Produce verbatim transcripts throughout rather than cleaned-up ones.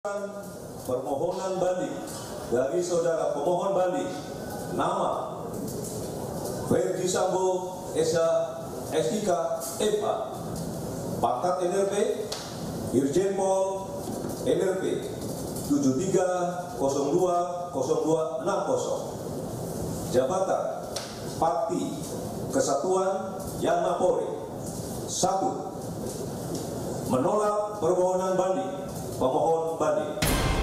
Permohonan banding dari saudara pemohon banding nama Ferdi Sambo S I K M H, pangkat N R P Irjen Pol N R P tujuh tiga nol dua nol dua enam nol, jabatan Pakti Kesatuan Yanma Polri. Satu, menolak permohonan banding pemohon banding.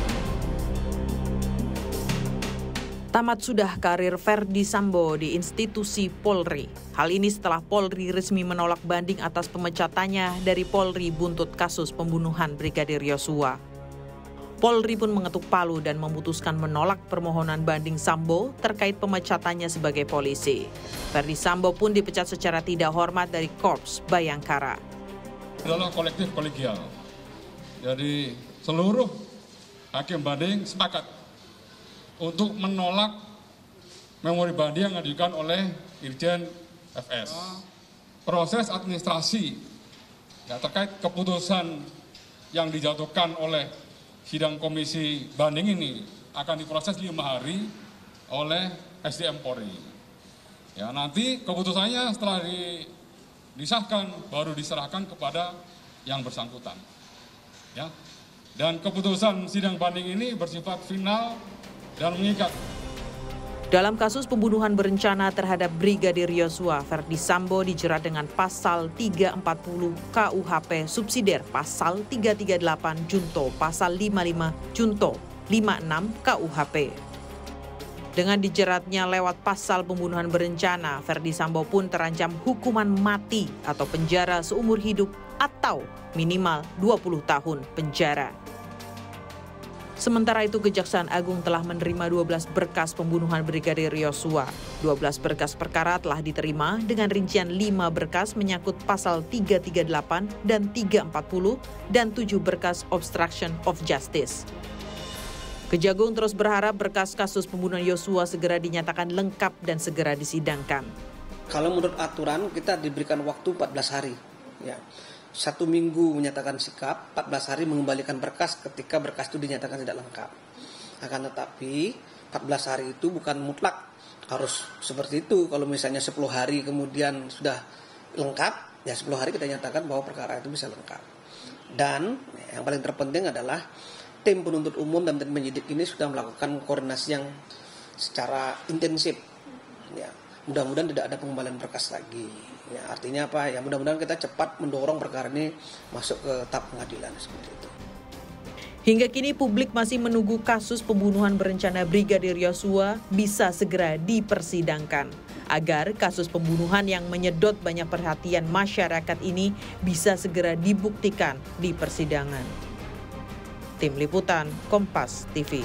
Tamat sudah karir Ferdi Sambo di institusi Polri. Hal ini setelah Polri resmi menolak banding atas pemecatannya dari Polri buntut kasus pembunuhan Brigadir Yosua. Polri pun mengetuk palu dan memutuskan menolak permohonan banding Sambo terkait pemecatannya sebagai polisi. Ferdi Sambo pun dipecat secara tidak hormat dari Korps Bayangkara. Adalah kolektif kolegial. Jadi seluruh hakim banding sepakat untuk menolak memori banding yang diajukan oleh Irjen F S. Proses administrasi ya, terkait keputusan yang dijatuhkan oleh sidang komisi banding ini akan diproses lima hari oleh S D M Polri. Ya, nanti keputusannya setelah di, disahkan baru diserahkan kepada yang bersangkutan. Ya. Dan keputusan sidang banding ini bersifat final dan mengikat. Dalam kasus pembunuhan berencana terhadap Brigadir Yosua, Ferdi Sambo dijerat dengan pasal tiga ratus empat puluh K U H P subsidiar pasal tiga ratus tiga puluh delapan junto pasal lima puluh lima junto lima puluh enam K U H P. Dengan dijeratnya lewat pasal pembunuhan berencana, Ferdi Sambo pun terancam hukuman mati atau penjara seumur hidup atau minimal dua puluh tahun penjara. Sementara itu, Kejaksaan Agung telah menerima dua belas berkas pembunuhan Brigadir Yosua. dua belas berkas perkara telah diterima dengan rincian lima berkas menyangkut pasal tiga ratus tiga puluh delapan dan tiga ratus empat puluh dan tujuh berkas obstruction of justice. Kejagung terus berharap berkas kasus pembunuhan Yosua segera dinyatakan lengkap dan segera disidangkan. Kalau menurut aturan kita diberikan waktu empat belas hari. Ya. Satu minggu menyatakan sikap, empat belas hari mengembalikan berkas ketika berkas itu dinyatakan tidak lengkap. Akan tetapi empat belas hari itu bukan mutlak harus seperti itu. Kalau misalnya sepuluh hari kemudian sudah lengkap, ya sepuluh hari kita nyatakan bahwa perkara itu bisa lengkap. Dan yang paling terpenting adalah tim penuntut umum dan tim penyidik ini sudah melakukan koordinasi yang secara intensif. Ya, mudah-mudahan tidak ada pengembalian berkas lagi. Ya, artinya apa? Ya mudah-mudahan kita cepat mendorong perkara ini masuk ke tahap pengadilan seperti itu. Hingga kini publik masih menunggu kasus pembunuhan berencana Brigadir Yosua bisa segera dipersidangkan agar kasus pembunuhan yang menyedot banyak perhatian masyarakat ini bisa segera dibuktikan di persidangan. Tim Liputan Kompas T V.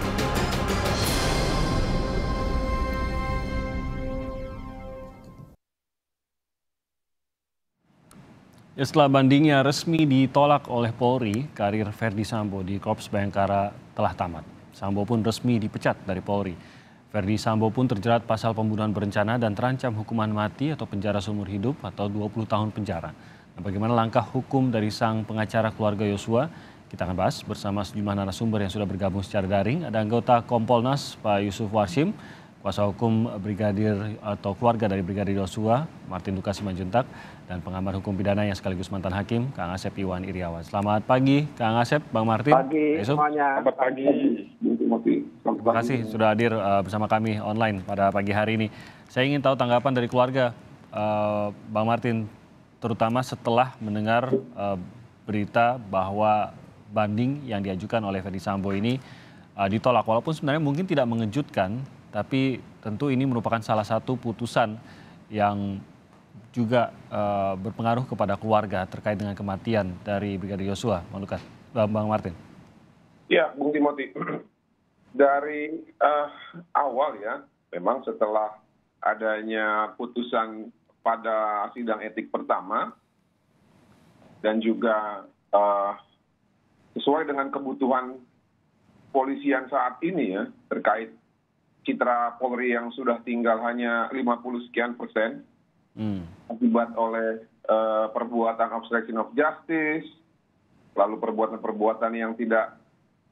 Ya, setelah bandingnya resmi ditolak oleh Polri, karir Ferdi Sambo di Korps Bayangkara telah tamat. Sambo pun resmi dipecat dari Polri. Ferdi Sambo pun terjerat pasal pembunuhan berencana dan terancam hukuman mati atau penjara seumur hidup atau dua puluh tahun penjara. Nah, bagaimana langkah hukum dari sang pengacara keluarga Yosua? Kita akan bahas bersama sejumlah narasumber yang sudah bergabung secara daring. Ada anggota Kompolnas Pak Yusuf Warsim, kuasa hukum Brigadir atau keluarga dari Brigadir Yosua, Martin Lukasi Manjuntak, dan pengamat hukum pidana yang sekaligus mantan hakim, Kang Asep Iwan Iriawan. Selamat pagi, Kang Asep, Bang Martin. Pagi semuanya. Selamat pagi. Terima kasih sudah hadir uh, bersama kami online pada pagi hari ini. Saya ingin tahu tanggapan dari keluarga uh, Bang Martin, terutama setelah mendengar uh, berita bahwa banding yang diajukan oleh Ferdi Sambo ini uh, ditolak. Walaupun sebenarnya mungkin tidak mengejutkan, tapi tentu ini merupakan salah satu putusan yang juga uh, berpengaruh kepada keluarga terkait dengan kematian dari Brigadir Yosua. Bang Lukas, Bang Martin. Ya, Bung Timothy. Dari uh, awal ya, memang setelah adanya putusan pada sidang etik pertama dan juga uh, sesuai dengan kebutuhan polisian saat ini ya, terkait citra Polri yang sudah tinggal hanya lima puluh sekian persen hmm. akibat oleh uh, perbuatan obstruction of justice, lalu perbuatan-perbuatan yang tidak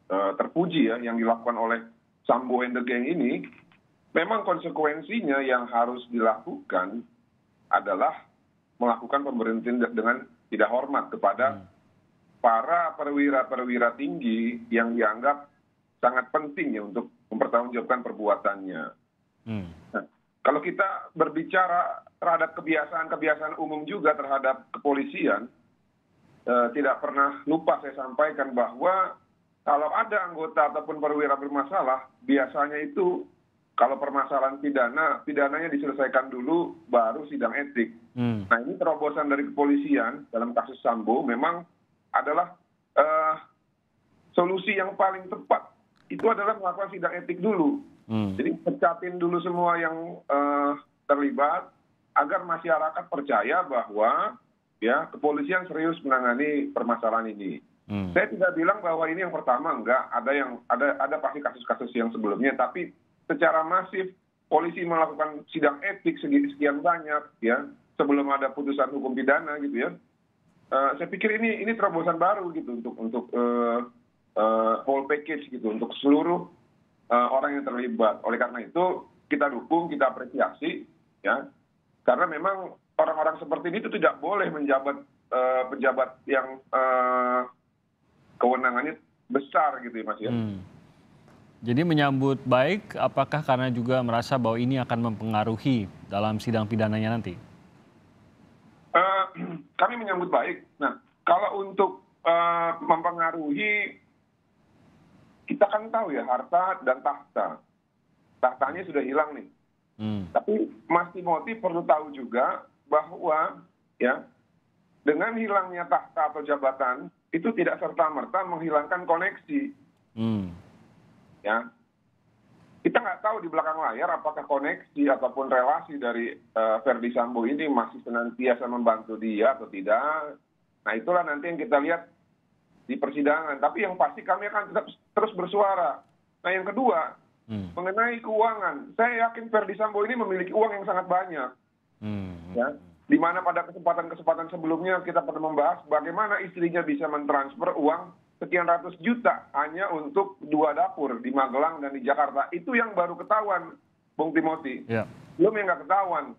uh, terpuji ya yang dilakukan oleh Sambo and the Gang ini, memang konsekuensinya yang harus dilakukan adalah melakukan pemberhentian dengan tidak hormat kepada para perwira-perwira tinggi yang dianggap sangat penting ya untuk mempertanggungjawabkan perbuatannya. Hmm. Nah, kalau kita berbicara terhadap kebiasaan-kebiasaan umum juga terhadap kepolisian, eh, tidak pernah lupa saya sampaikan bahwa kalau ada anggota ataupun perwira bermasalah, biasanya itu kalau permasalahan pidana, pidananya diselesaikan dulu, baru sidang etik. Hmm. Nah ini terobosan dari kepolisian dalam kasus Sambo memang adalah uh, solusi yang paling tepat. Itu adalah melakukan sidang etik dulu. Hmm. Jadi pecatin dulu semua yang uh, terlibat, agar masyarakat percaya bahwa ya kepolisian serius menangani permasalahan ini. Hmm. Saya tidak bilang bahwa ini yang pertama, enggak. Ada yang ada ada pasti kasus-kasus yang sebelumnya, tapi secara masif polisi melakukan sidang etik sekian banyak ya sebelum ada putusan hukum pidana gitu ya. Uh, saya pikir ini ini terobosan baru gitu untuk untuk uh, uh, whole package gitu untuk seluruh uh, orang yang terlibat. Oleh karena itu kita dukung, kita apresiasi ya. Karena memang orang-orang seperti ini itu tidak boleh menjabat uh, pejabat yang uh, kewenangannya besar gitu ya Mas ya. Hmm. Jadi menyambut baik, apakah karena juga merasa bahwa ini akan mempengaruhi dalam sidang pidananya nanti? Uh, kami menyambut baik. Nah, kalau untuk uh, mempengaruhi, kita kan tahu ya harta dan tahta. Tahtanya sudah hilang nih. Hmm. Tapi Mas Timothy perlu tahu juga bahwa ya dengan hilangnya tahta atau jabatan itu tidak serta-merta menghilangkan koneksi. Hmm. Ya, kita nggak tahu di belakang layar apakah koneksi ataupun relasi dari uh, Ferdy Sambo ini masih senantiasa membantu dia atau tidak. Nah itulah nanti yang kita lihat di persidangan. Tapi yang pasti kami akan tetap terus bersuara. Nah yang kedua hmm. mengenai keuangan, saya yakin Ferdy Sambo ini memiliki uang yang sangat banyak. Hmm. Ya, di mana pada kesempatan-kesempatan sebelumnya kita pernah membahas bagaimana istrinya bisa mentransfer uang sekian ratus juta hanya untuk dua dapur di Magelang dan di Jakarta. Itu yang baru ketahuan, Bung Timothy. Ya. Belum yang nggak ketahuan.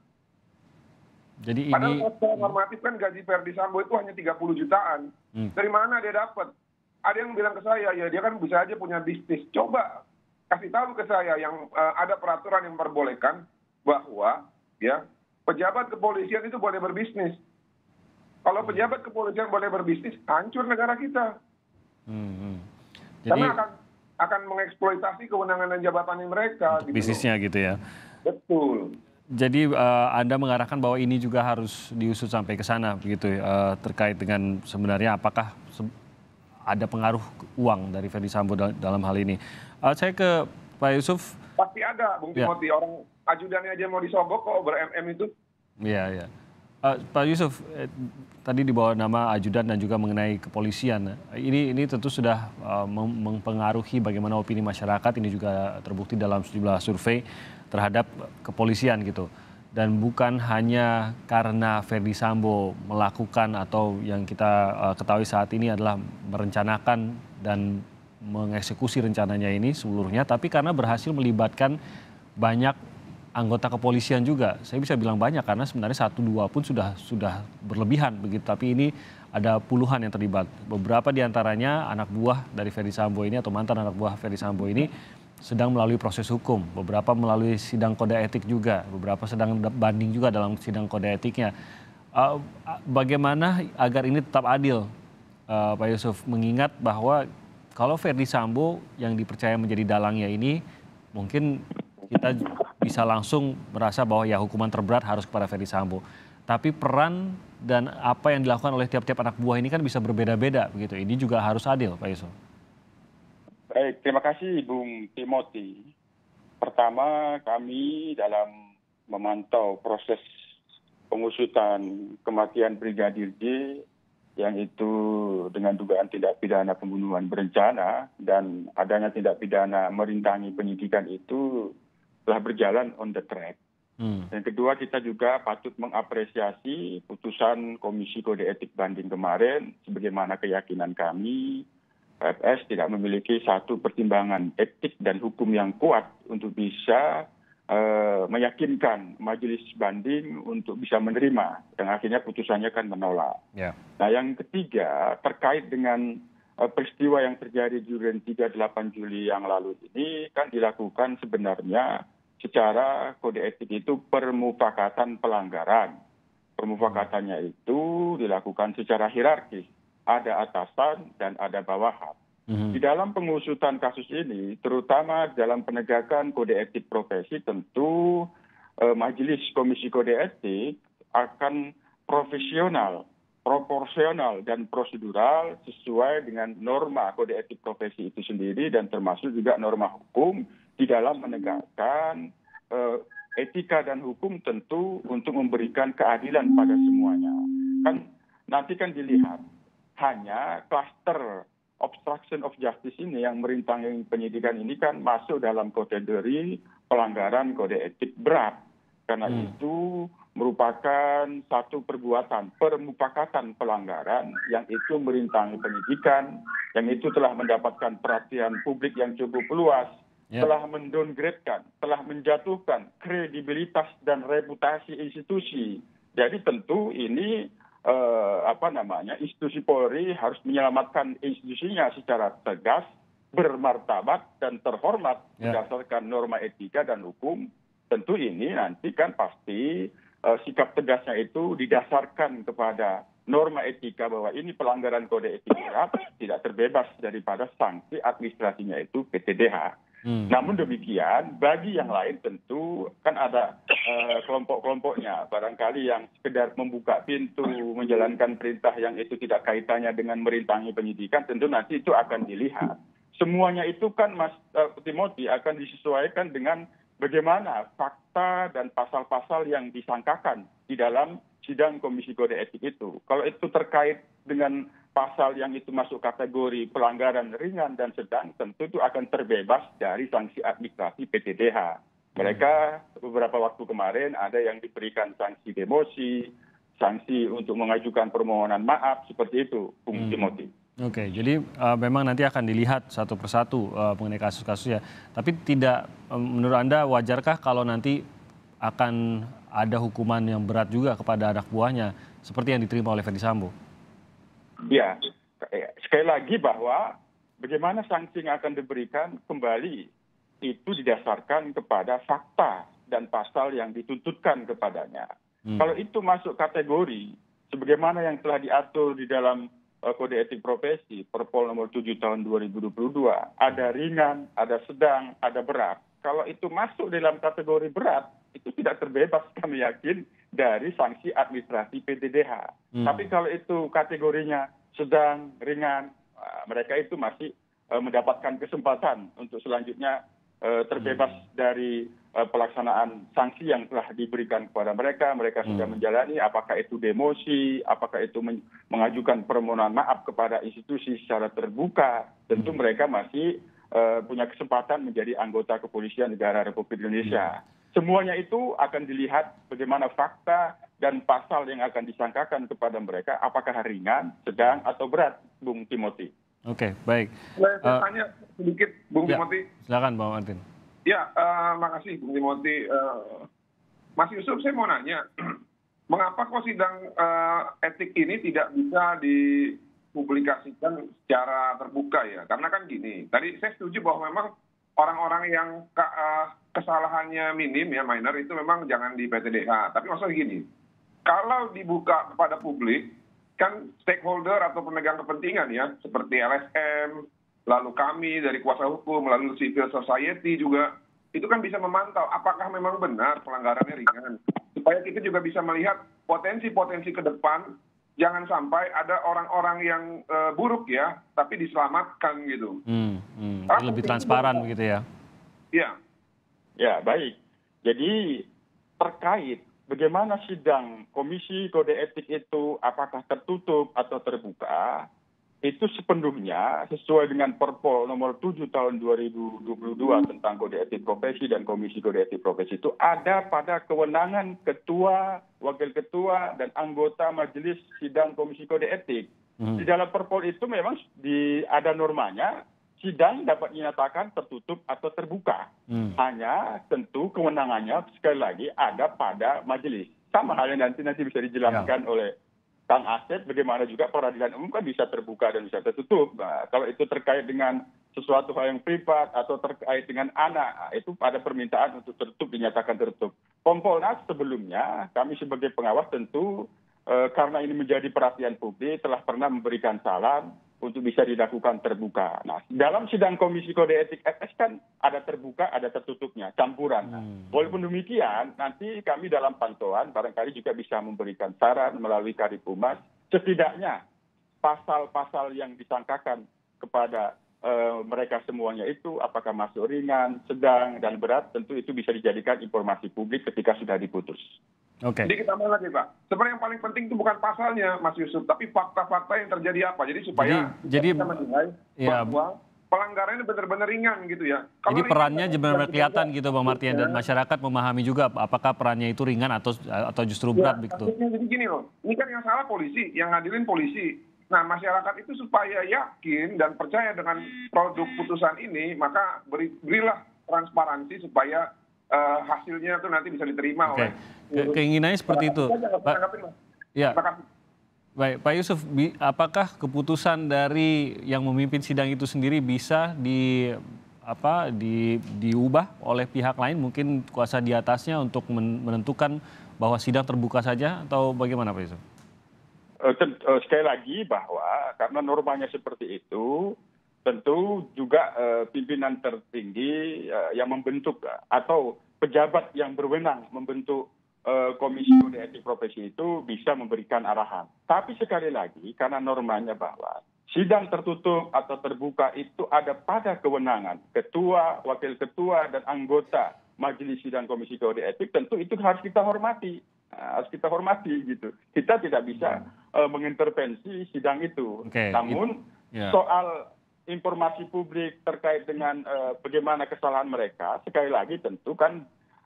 Jadi Padahal ini... secara normatif kan gaji Ferdy Sambo itu hanya tiga puluh jutaan. Hmm. Dari mana dia dapat? Ada yang bilang ke saya, ya dia kan bisa aja punya bisnis. Coba kasih tahu ke saya yang uh, ada peraturan yang memperbolehkan bahwa ya pejabat kepolisian itu boleh berbisnis. Kalau pejabat kepolisian boleh berbisnis, hancur negara kita. Hmm. Jadi, karena akan akan mengeksploitasi kewenangan dan jabatan mereka. Gitu bisnisnya loh. Gitu ya. Betul. Jadi uh, Anda mengarahkan bahwa ini juga harus diusut sampai ke sana, begitu uh, terkait dengan sebenarnya apakah se- ada pengaruh uang dari Ferdy Sambo dal- dalam hal ini. Uh, saya ke Pak Yusuf. Pasti ada, Bung ya. Timothy. Orang ajudannya aja mau disogok kok ber-M M itu. Iya, iya. Uh, Pak Yusuf, eh, tadi dibawa nama ajudan dan juga mengenai kepolisian. Ini ini tentu sudah uh, mempengaruhi bagaimana opini masyarakat. Ini juga terbukti dalam sejumlah survei terhadap kepolisian gitu. Dan bukan hanya karena Ferdy Sambo melakukan atau yang kita uh, ketahui saat ini adalah merencanakan dan mengeksekusi rencananya ini seluruhnya, tapi karena berhasil melibatkan banyak anggota kepolisian juga. Saya bisa bilang banyak karena sebenarnya satu dua pun sudah sudah berlebihan begitu. Tapi ini ada puluhan yang terlibat. Beberapa diantaranya anak buah dari Ferdy Sambo ini atau mantan anak buah Ferdy Sambo ini sedang melalui proses hukum. Beberapa melalui sidang kode etik juga. Beberapa sedang banding juga dalam sidang kode etiknya. Uh, bagaimana agar ini tetap adil, uh, Pak Yusuf? Mengingat bahwa kalau Ferdy Sambo yang dipercaya menjadi dalangnya ini mungkin kita bisa langsung merasa bahwa ya hukuman terberat harus kepada Ferdy Sambo. Tapi peran dan apa yang dilakukan oleh tiap-tiap anak buah ini kan bisa berbeda-beda begitu. Ini juga harus adil, Pak Yusuf. Baik, terima kasih Bung Timothy. Pertama, kami dalam memantau proses pengusutan kematian Brigadir J yang itu dengan dugaan tindak pidana pembunuhan berencana dan adanya tindak pidana merintangi penyidikan itu telah berjalan on the track. Hmm. Yang kedua, kita juga patut mengapresiasi putusan Komisi Kode Etik Banding kemarin, sebagaimana keyakinan kami K F S tidak memiliki satu pertimbangan etik dan hukum yang kuat untuk bisa uh, meyakinkan majelis banding untuk bisa menerima, dan akhirnya putusannya kan menolak. Yeah. Nah, yang ketiga terkait dengan uh, peristiwa yang terjadi di Duren tiga puluh delapan Juli yang lalu ini kan dilakukan sebenarnya secara kode etik itu permufakatan pelanggaran. Permufakatannya itu dilakukan secara hierarkis. Ada atasan dan ada bawahan. Mm-hmm. Di dalam pengusutan kasus ini, terutama dalam penegakan kode etik profesi, tentu eh, Majelis Komisi Kode Etik akan profesional, proporsional, dan prosedural sesuai dengan norma kode etik profesi itu sendiri dan termasuk juga norma hukum di dalam menegakkan eh, etika dan hukum tentu untuk memberikan keadilan pada semuanya. Kan nanti kan dilihat hanya kluster obstruction of justice ini yang merintangi penyidikan ini kan masuk dalam kategori pelanggaran kode etik berat. Karena hmm. itu merupakan satu perbuatan permufakatan pelanggaran yang itu merintangi penyidikan, yang itu telah mendapatkan perhatian publik yang cukup luas. Yeah. Telah mendowngrade-kan, telah menjatuhkan kredibilitas dan reputasi institusi. Jadi tentu ini eh, apa namanya institusi Polri harus menyelamatkan institusinya secara tegas, bermartabat dan terhormat yeah. berdasarkan norma etika dan hukum. Tentu ini nanti kan pasti eh, sikap tegasnya itu didasarkan kepada norma etika bahwa ini pelanggaran kode etik berat, tidak terbebas daripada sanksi administrasinya itu P T D H. Hmm. Namun demikian, bagi yang lain tentu kan ada uh, kelompok-kelompoknya. Barangkali yang sekedar membuka pintu, menjalankan perintah yang itu tidak kaitannya dengan merintangi penyidikan, tentu nanti itu akan dilihat. Semuanya itu kan Mas uh, Timothy akan disesuaikan dengan bagaimana fakta dan pasal-pasal yang disangkakan di dalam sidang Komisi Kode Etik itu. Kalau itu terkait dengan pasal yang itu masuk kategori pelanggaran ringan dan sedang, tentu itu akan terbebas dari sanksi administrasi P T D H. Mereka beberapa waktu kemarin ada yang diberikan sanksi demosi, sanksi untuk mengajukan permohonan maaf, seperti itu, Bung hmm. Timothy. Oke, jadi uh, memang nanti akan dilihat satu persatu uh, mengenai kasus-kasusnya. Tapi tidak, um, menurut Anda wajarkah kalau nanti akan ada hukuman yang berat juga kepada anak buahnya, seperti yang diterima oleh Ferdy Sambo? Ya, sekali lagi bahwa bagaimana sanksi yang akan diberikan kembali itu didasarkan kepada fakta dan pasal yang dituntutkan kepadanya. Hmm. Kalau itu masuk kategori sebagaimana yang telah diatur di dalam uh, Kode Etik Profesi Perpol nomor tujuh tahun dua ribu dua puluh dua, ada ringan, ada sedang, ada berat. Kalau itu masuk dalam kategori berat, itu tidak terbebas kami yakin dari sanksi administrasi P T D H. Hmm. Tapi kalau itu kategorinya sedang, ringan, mereka itu masih uh, mendapatkan kesempatan untuk selanjutnya uh, terbebas hmm. dari uh, pelaksanaan sanksi yang telah diberikan kepada mereka. Mereka hmm. sudah menjalani apakah itu demosi, apakah itu men- mengajukan permohonan maaf kepada institusi secara terbuka. Tentu hmm. mereka masih uh, punya kesempatan menjadi anggota kepolisian negara Republik Indonesia. Hmm. Semuanya itu akan dilihat bagaimana fakta dan pasal yang akan disangkakan kepada mereka, apakah ringan, sedang, atau berat, Bung Timothy. Oke, baik. Saya uh, tanya sedikit, Bung ya, Timothy. Silakan, Bang Martin. Ya, uh, makasih, Bung Timothy. Uh, Mas Yusuf, saya mau nanya, mengapa kok sidang uh, etik ini tidak bisa dipublikasikan secara terbuka ya? Karena kan gini, tadi saya setuju bahwa memang orang-orang yang uh, kesalahannya minim ya minor itu memang jangan di P T D H. Tapi maksudnya gini, kalau dibuka kepada publik, kan stakeholder atau pemegang kepentingan ya, seperti L S M, lalu kami dari kuasa hukum, lalu civil society juga, itu kan bisa memantau apakah memang benar pelanggarannya ringan. Supaya kita juga bisa melihat potensi-potensi ke depan, jangan sampai ada orang-orang yang uh, buruk ya, tapi diselamatkan gitu. Hmm, hmm. Lebih transparan begitu ya? Iya. Ya, baik. Jadi terkait bagaimana sidang Komisi Kode Etik itu apakah tertutup atau terbuka, itu sepenuhnya sesuai dengan Perpol nomor tujuh tahun dua ribu dua puluh dua tentang Kode Etik Profesi dan Komisi Kode Etik Profesi itu ada pada kewenangan ketua, wakil ketua, dan anggota majelis sidang Komisi Kode Etik. Di dalam Perpol itu memang di, ada normanya sidang dapat dinyatakan tertutup atau terbuka. Hmm. Hanya tentu kewenangannya sekali lagi ada pada majelis. Sama halnya nanti nanti bisa dijelaskan ya. oleh Kang Asep, bagaimana juga peradilan umum kan bisa terbuka dan bisa tertutup. Nah, kalau itu terkait dengan sesuatu hal yang privat atau terkait dengan anak, nah, itu ada permintaan untuk tertutup dinyatakan tertutup. Kompolnas sebelumnya kami sebagai pengawas tentu eh, karena ini menjadi perhatian publik telah pernah memberikan saran untuk bisa dilakukan terbuka. Nah, dalam sidang Komisi Kode Etik F S kan ada terbuka, ada tertutupnya, campuran. Hmm. Walaupun demikian, nanti kami dalam pantauan barangkali juga bisa memberikan saran melalui Kadif Humas, setidaknya pasal-pasal yang disangkakan kepada uh, mereka semuanya itu apakah masuk ringan, sedang, dan berat, tentu itu bisa dijadikan informasi publik ketika sudah diputus. Okay. Jadi kita mulai lagi Pak. Sebenarnya yang paling penting itu bukan pasalnya Mas Yusuf, tapi fakta-fakta yang terjadi apa. Jadi supaya jadi, kita menilai ya, bahwa pelanggarannya benar-benar ringan gitu ya. Kalau jadi perannya benar-benar kelihatan gitu Bang Martin, dan masyarakat memahami juga apakah perannya itu ringan atau atau justru berat ya, begitu. Jadi gini loh, ini kan yang salah polisi, yang ngadilin polisi. Nah masyarakat itu supaya yakin dan percaya dengan produk putusan ini, maka beri, berilah transparansi supaya Uh, hasilnya itu nanti bisa diterima okay. oleh keinginannya seperti itu. Pak, ya. Baik, Pak Yusuf, bi, apakah keputusan dari yang memimpin sidang itu sendiri bisa di apa di diubah oleh pihak lain, mungkin kuasa di atasnya untuk menentukan bahwa sidang terbuka saja atau bagaimana Pak Yusuf? Uh, uh, sekali lagi bahwa karena normanya seperti itu, tentu juga uh, pimpinan tertinggi uh, yang membentuk uh, atau pejabat yang berwenang membentuk uh, Komisi Kode Etik Profesi itu bisa memberikan arahan. Tapi sekali lagi karena normanya bahwa sidang tertutup atau terbuka itu ada pada kewenangan ketua, wakil ketua, dan anggota Majelis Sidang Komisi Kode Etik, tentu itu harus kita hormati. Nah, harus kita hormati gitu. Kita tidak bisa uh, mengintervensi sidang itu. Okay. Namun yeah. soal informasi publik terkait dengan uh, bagaimana kesalahan mereka, sekali lagi tentu kan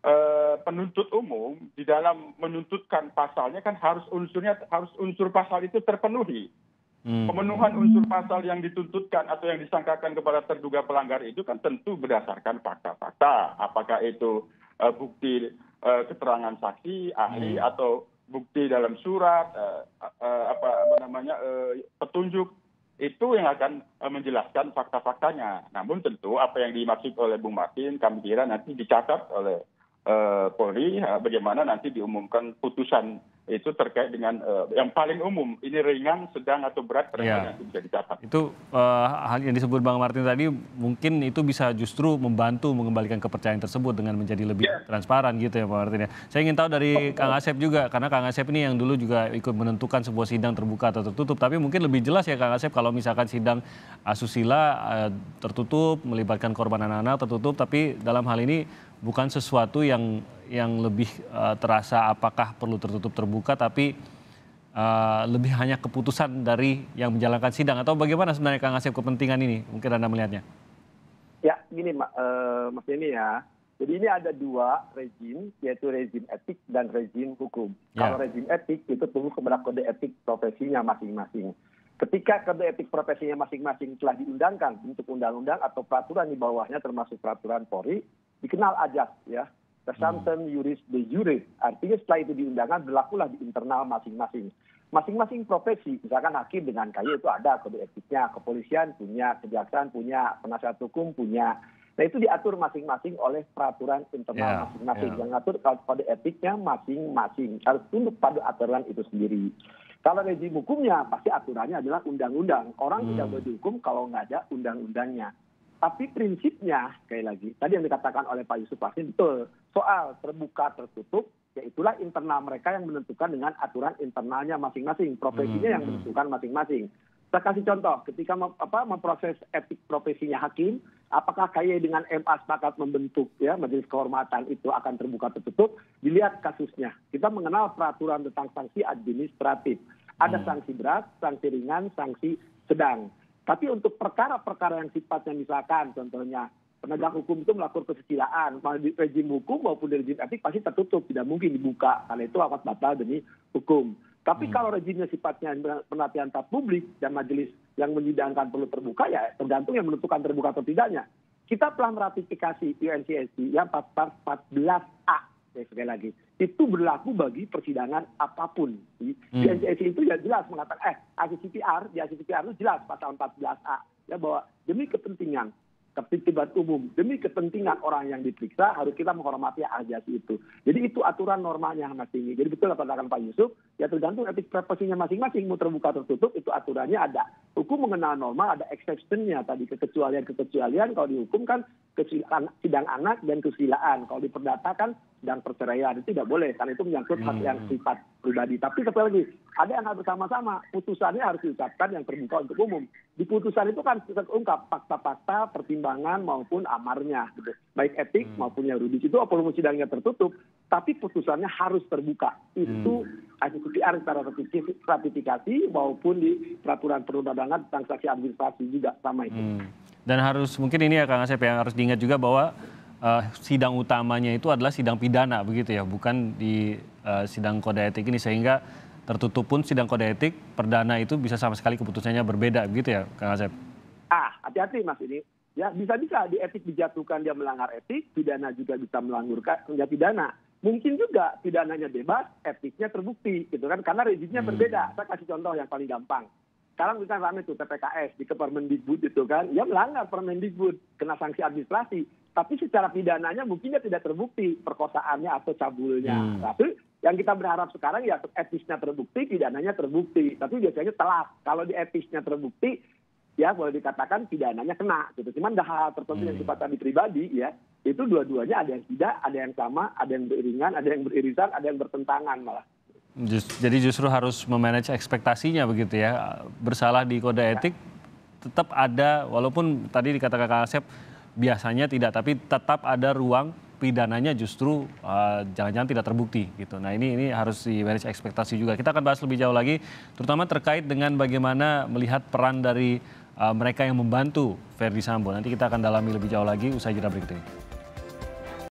uh, penuntut umum di dalam menuntutkan pasalnya kan harus unsurnya harus unsur pasal itu terpenuhi. Hmm. Pemenuhan unsur pasal yang dituntutkan atau yang disangkakan kepada terduga pelanggar itu kan tentu berdasarkan fakta-fakta. Apakah itu uh, bukti uh, keterangan saksi, ahli, hmm. atau bukti dalam surat, uh, uh, apa, apa namanya uh, petunjuk. Itu yang akan uh, menjelaskan fakta-faktanya. Namun tentu apa yang dimaksud oleh Bung Martin, kami kira nanti dicatat oleh uh, Polri, uh, bagaimana nanti diumumkan putusan itu terkait dengan uh, yang paling umum, ini ringan, sedang, atau berat, ya. Nanti bisa dicatat. Itu uh, hal yang disebut Bang Martin tadi, mungkin itu bisa justru membantu mengembalikan kepercayaan tersebut dengan menjadi lebih ya. transparan gitu ya Pak Martin ya. Saya ingin tahu dari oh, Kang Asep juga, karena Kang Asep ini yang dulu juga ikut menentukan sebuah sidang terbuka atau tertutup, tapi mungkin lebih jelas ya Kang Asep kalau misalkan sidang asusila uh, tertutup, melibatkan korban anak-anak tertutup, tapi dalam hal ini bukan sesuatu yang yang lebih uh, terasa apakah perlu tertutup terbuka, tapi uh, lebih hanya keputusan dari yang menjalankan sidang, atau bagaimana sebenarnya Kang Asep kepentingan ini? Mungkin Anda melihatnya. Ya, gini uh, Mas Yeni ya. Jadi ini ada dua rezim, yaitu rezim etik dan rezim hukum. Ya. Kalau rezim etik itu tunggu kepada kode etik profesinya masing-masing. Ketika kode etik profesinya masing-masing telah diundangkan untuk undang-undang atau peraturan di bawahnya, termasuk peraturan Polri, dikenal ajas ya. Presumption juris de jure, artinya setelah itu diundangkan berlakulah di internal masing-masing. Masing-masing profesi, misalkan hakim dengan K Y itu ada kode etiknya, kepolisian punya, kejaksaan punya, penasihat hukum punya. Nah itu diatur masing-masing oleh peraturan internal masing-masing. Yeah, yeah. Yang ngatur kode etiknya masing-masing, harus tunduk pada aturan itu sendiri. Kalau rezim hukumnya pasti aturannya adalah undang-undang. Orang hmm. tidak boleh dihukum kalau nggak ada undang-undangnya. Tapi prinsipnya, sekali lagi, tadi yang dikatakan oleh Pak Yusuf pasti betul. Soal terbuka tertutup, ya itulah internal mereka yang menentukan dengan aturan internalnya masing-masing. Profesinya hmm. yang menentukan masing-masing. Saya kasih contoh, ketika mem, apa, memproses etik profesinya hakim, apakah K Y dengan M A sepakat membentuk ya majelis kehormatan itu akan terbuka tertutup, dilihat kasusnya. Kita mengenal peraturan tentang sanksi administratif. Ada hmm. sanksi berat, sanksi ringan, sanksi sedang. Tapi untuk perkara-perkara yang sifatnya misalkan contohnya penegak hukum itu melakukan kesusilaan, rezim hukum maupun rezim etik pasti tertutup, tidak mungkin dibuka karena itu akan batal demi hukum. Tapi Hmm. kalau rejimnya sifatnya penelitian tahap publik dan majelis yang menyidangkan perlu terbuka, ya tergantung yang menentukan terbuka atau tidaknya. Kita telah meratifikasi U N C S C yang pasal empat belas A, ya, sekali lagi. Itu berlaku bagi persidangan apapun. Di Hmm. U N C S C itu ya jelas mengatakan, eh, A C C P R, di A C C P R itu jelas pasal empat belas A. Ya, bahwa demi kepentingan ketertiban umum, demi kepentingan orang yang diperiksa, harus kita menghormati asasi itu. Jadi itu aturan normanya, Mas Tinggi. Jadi betul apa katakan Pak Yusuf, ya tergantung etik profesinya masing-masing, mau terbuka tertutup, itu aturannya ada. Hukum mengenal norma, ada exception-nya tadi, kekecualian-kekecualian, kalau dihukum kan kesilaan, sidang anak dan kesusilaan. Kalau di perdata kan sidang perceraian, itu tidak boleh, karena itu menyangkut hak yang sifat pribadi. Tapi sekali lagi, ada yang harus bersama-sama, putusannya harus diucapkan yang terbuka untuk umum. Di putusan itu kan terungkap fakta-fakta, pertimbangan maupun amarnya, gitu. Baik etik maupun yuridis itu walaupun sidangnya tertutup, tapi putusannya harus terbuka. Itu A C C P R secara ratifikasi maupun di peraturan perundang-undangan transaksi administrasi juga sama itu. Hmm. Dan harus mungkin ini ya Kang Asep yang harus diingat juga bahwa uh, sidang utamanya itu adalah sidang pidana begitu ya, bukan di uh, sidang kode etik ini, sehingga tertutup pun sidang kode etik perdana itu bisa sama sekali keputusannya berbeda begitu ya Kang Asep. Ah, hati-hati Mas ini. Ya, bisa-bisa di etik dijatuhkan dia melanggar etik, pidana juga bisa melanggar ya pidana. Mungkin juga pidananya bebas, etiknya terbukti gitu kan, karena rezimnya hmm. berbeda. Saya kasih contoh yang paling gampang. Sekarang misalnya rame tuh P P K S di Permendikbud itu kan, ya melanggar Permendikbud, kena sanksi administrasi. Tapi secara pidananya mungkin dia tidak terbukti perkosaannya atau cabulnya. Hmm. Tapi yang kita berharap sekarang ya etisnya terbukti, pidananya terbukti. Tapi biasanya telat. Kalau di etisnya terbukti, ya boleh dikatakan pidananya kena. Gitu. Cuman ada hal tertentu hmm. yang sifatnya pribadi, ya itu dua-duanya ada yang tidak, ada yang sama, ada yang beriringan, ada yang beririsan, ada yang bertentangan malah. Just, jadi justru harus memanage ekspektasinya begitu ya. Bersalah di kode etik tetap ada, walaupun tadi dikatakan Kang Asep biasanya tidak, tapi tetap ada ruang pidananya justru uh, jangan-jangan tidak terbukti gitu. Nah ini ini harus di manage ekspektasi juga. Kita akan bahas lebih jauh lagi, terutama terkait dengan bagaimana melihat peran dari uh, mereka yang membantu Ferdy Sambo. Nanti kita akan dalami lebih jauh lagi usai jeda berikut ini.